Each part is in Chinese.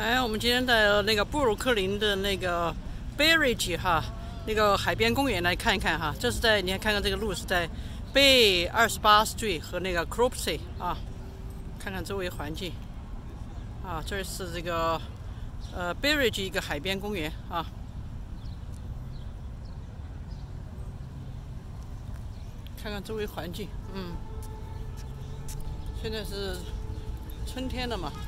我们今天在那个布鲁克林的那个 Berridge 哈，那个海边公园来看一看哈。这是在你看看这个路是在贝28 Street 和那个 Cropsey 啊，看看周围环境啊。这是这个Berridge 一个海边公园啊。看看周围环境，现在是春天了嘛。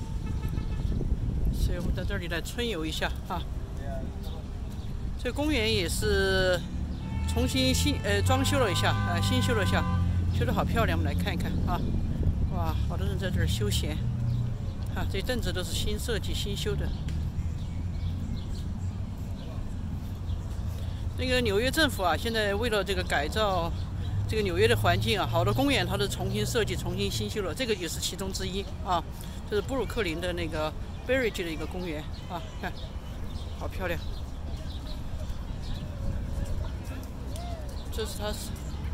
所以我们在这里来春游一下啊。这个公园也是重新装修了一下，新修了一下，修得好漂亮。我们来看一看啊，哇，好多人在这儿休闲啊，这一阵子都是新设计、新修的。那个纽约政府啊，现在为了这个改造这个纽约的环境啊，好多公园它都重新设计、重新新修了，这个也是其中之一啊。这是布鲁克林的那个 Berridge 的一个公园啊，看，好漂亮。这是它，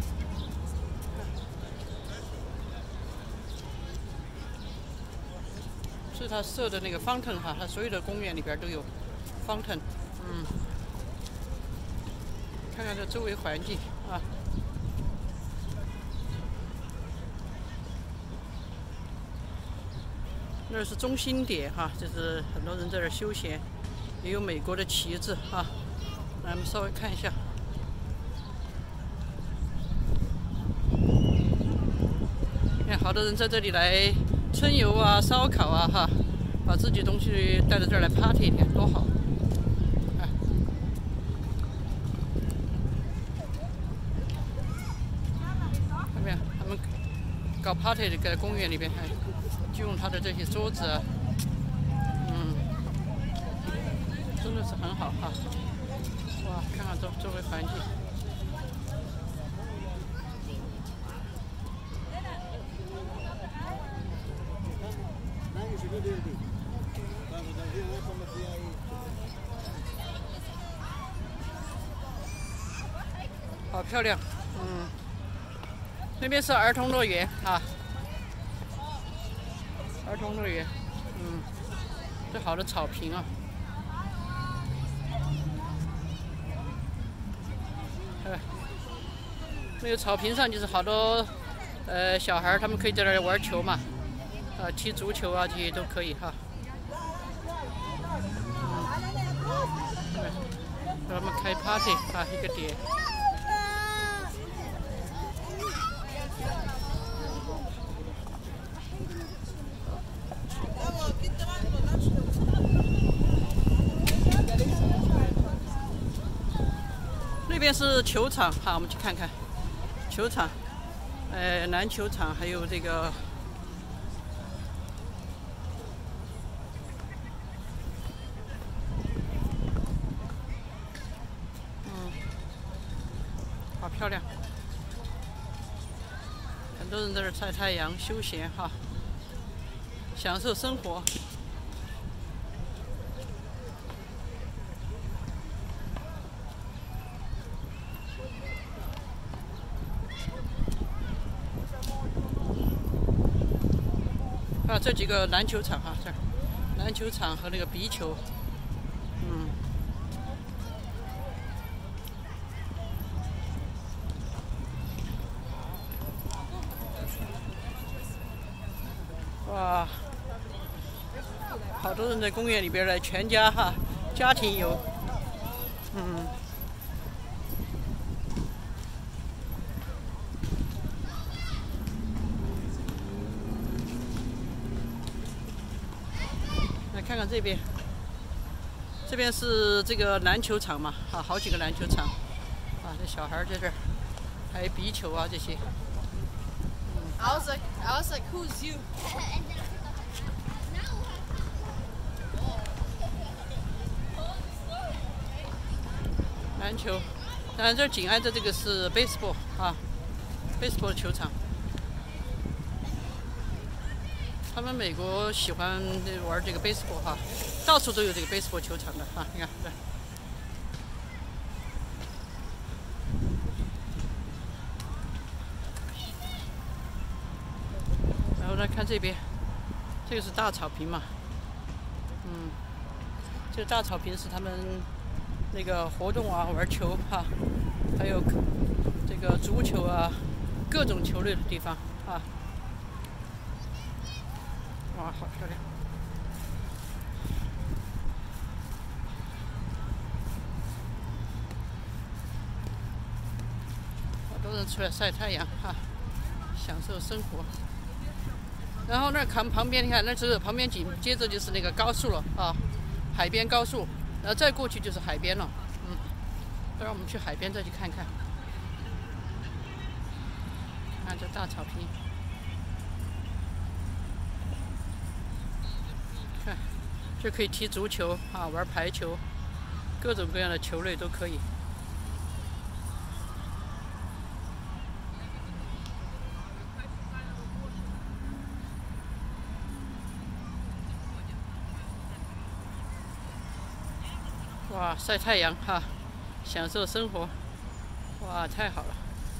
是它设的那个 fountain 哈，它所有的公园里边都有 fountain，看看这周围环境啊。那是中心点哈，就是很多人在这儿休闲，也有美国的旗帜啊。来，我们稍微看一下，看好多人在这里来春游啊、烧烤啊哈，把自己东西带到这儿来 party， 你看多好！看到没有？他们搞 party 的在公园里边还。就用它的这些桌子，真的是很好哈！哇，看看周围环境。好漂亮，那边是儿童乐园啊。儿童乐园，这好的草坪啊，那个草坪上就是好多小孩，他们可以在那儿玩球嘛，踢足球啊，这些都可以哈。让他们开 party 啊，一个点。这边是球场哈，我们去看看球场，篮球场还有这个，好漂亮，很多人在这晒太阳、休闲哈，享受生活。这几个篮球场哈，这儿篮球场和那个壁球，哇，好多人在公园里边来全家哈，家庭游，看看这边，这边是这个篮球场嘛，好几个篮球场，这小孩在这儿，还有壁球啊这些。 I was like, who's you? 篮球，当然这紧挨着这个是 baseball 啊 ，baseball 球场。他们美国喜欢玩这个 baseball 哈，到处都有这个 baseball 球场的啊，你看这。然后再看这边，这个是大草坪嘛， 这个大草坪是他们那个活动啊、玩球哈、还有这个足球啊，各种球类的地方啊。哇，好漂亮！好多人出来晒太阳哈、享受生活。然后那看旁边，你看那是旁边紧接着就是那个高速了啊，海边高速，然后再过去就是海边了。让我们去海边再去看看。看这大草坪，看，这可以踢足球啊，玩排球，各种各样的球类都可以。哇，晒太阳哈，享受生活，哇，太好了！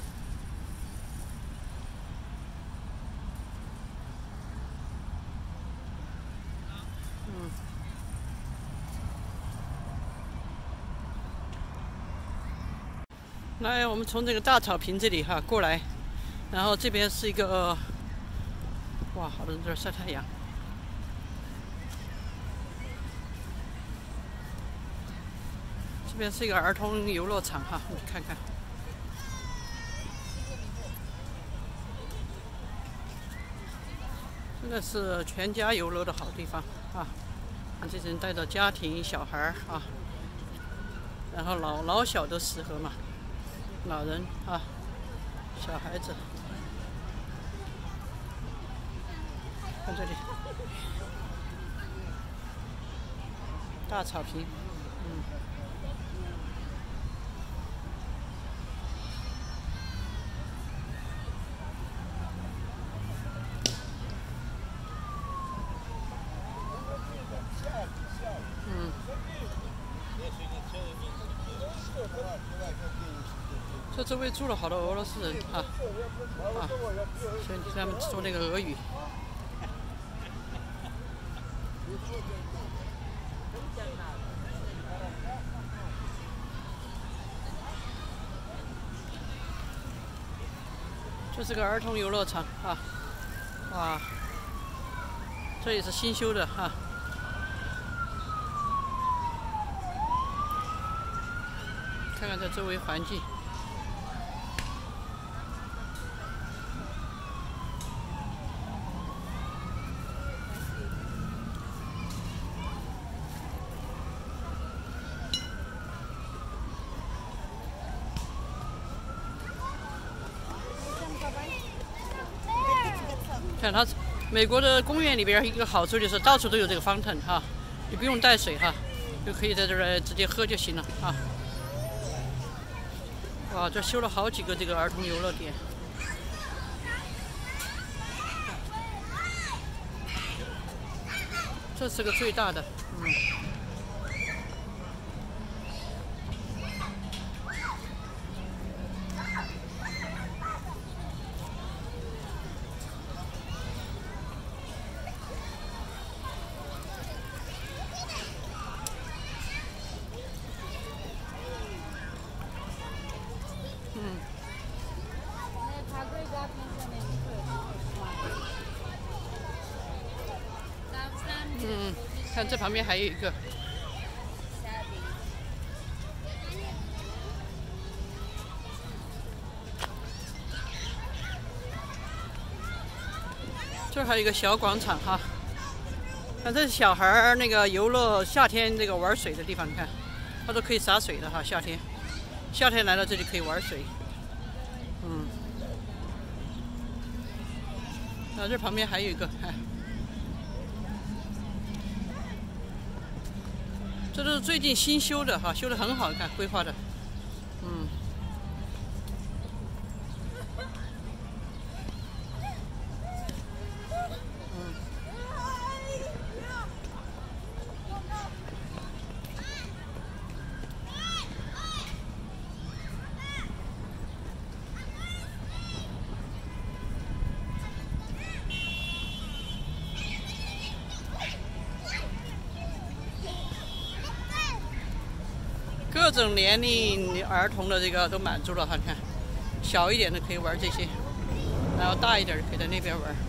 来，我们从这个大草坪这里哈过来，然后这边是一个，哇，好多人在这晒太阳。这边是一个儿童游乐场哈，你看看。真的是全家游乐的好地方啊！这些人带着家庭、小孩啊，然后老小都适合嘛，老人啊，小孩子。看这里，大草坪，这周围住了好多俄罗斯人啊，所以他们说那个俄语。这是个儿童游乐场啊，哇，这也是新修的哈。看看这周围环境。看它，美国的公园里边一个好处就是到处都有这个fountain哈，你不用带水哈，就可以在这儿直接喝就行了啊。哇，这修了好几个这个儿童游乐点。这是个最大的，看这旁边还有一个。这还有一个小广场哈，看这是小孩儿那个游乐，夏天这个玩水的地方，你看，它都可以洒水的哈，夏天来了这里可以玩水，这旁边还有一个，看，这都是最近新修的哈，修得很好看，规划的， 各种年龄儿童的这个都满足了哈，你看，小一点的可以玩这些，然后大一点的可以在那边玩。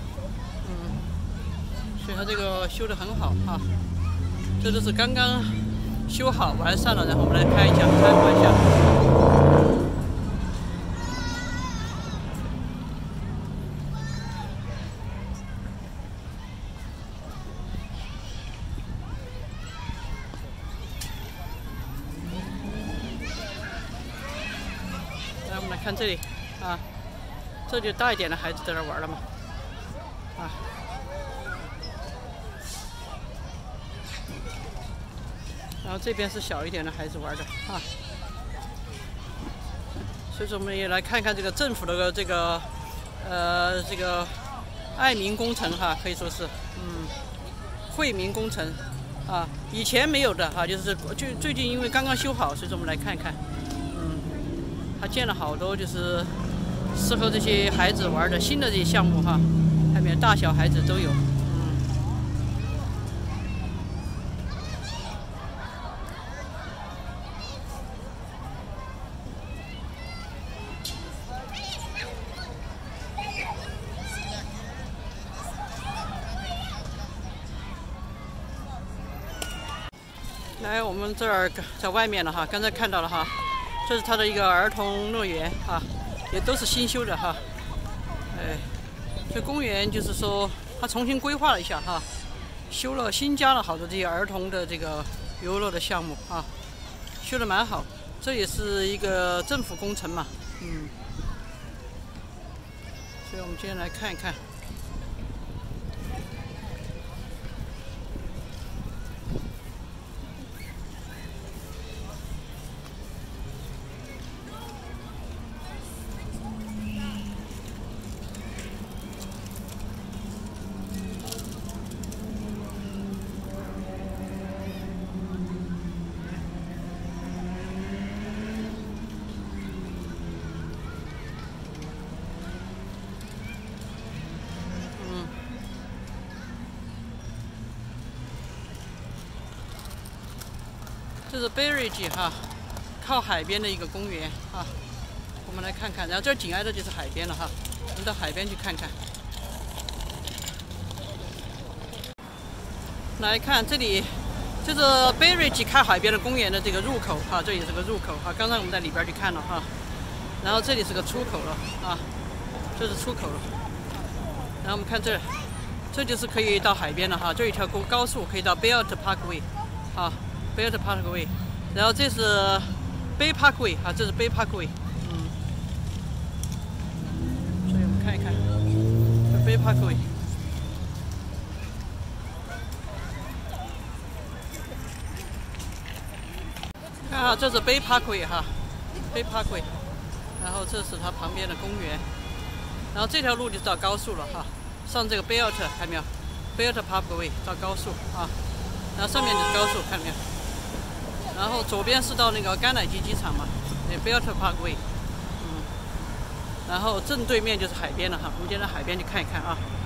所以它这个修得很好哈，这都是刚刚修好完善了，然后我们来看一下，参观一下。来，我们来看这里啊，这就大一点的孩子在那玩了嘛，啊。然后这边是小一点的孩子玩的啊，所以说我们也来看看这个政府的这个爱民工程哈，可以说是惠民工程啊，以前没有的哈，就是最近因为刚刚修好，所以说我们来看看，他建了好多就是适合这些孩子玩的新的这些项目哈，还没有大小孩子都有。来，我们这儿在外面了哈，刚才看到了哈，这是它的一个儿童乐园哈，也都是新修的哈。这公园就是说它重新规划了一下哈，新加了好多这些儿童的这个游乐的项目啊，修得蛮好。这也是一个政府工程嘛，所以我们今天来看一看。这是 Berridge 哈，靠海边的一个公园啊，我们来看看。然后这儿紧挨着就是海边了哈，我们到海边去看看。来看这里，这是 Berridge 靠海边的公园的这个入口哈，这也是个入口哈。刚才我们在里边去看了哈，然后这里是个出口了啊，这是出口了。然后我们看这，这就是可以到海边了哈，这有一条高速可以到 Belt Parkway 啊。Belt Parkway， 然后这是 Bay Parkway 啊，这是 Bay Parkway， 所以我们看一看，这 Bay Parkway， 看哈，这是 Bay Parkway 哈 ，Bay Parkway， 然后这是它旁边的公园，然后这条路就到高速了哈，上这个 Belt 看到没有 ？Belt Parkway 到高速啊，然后上面就是高速，看到没有？然后左边是到那个甘乃基机场嘛，Belt Parkway，然后正对面就是海边了哈，我们今天到海边去看一看啊。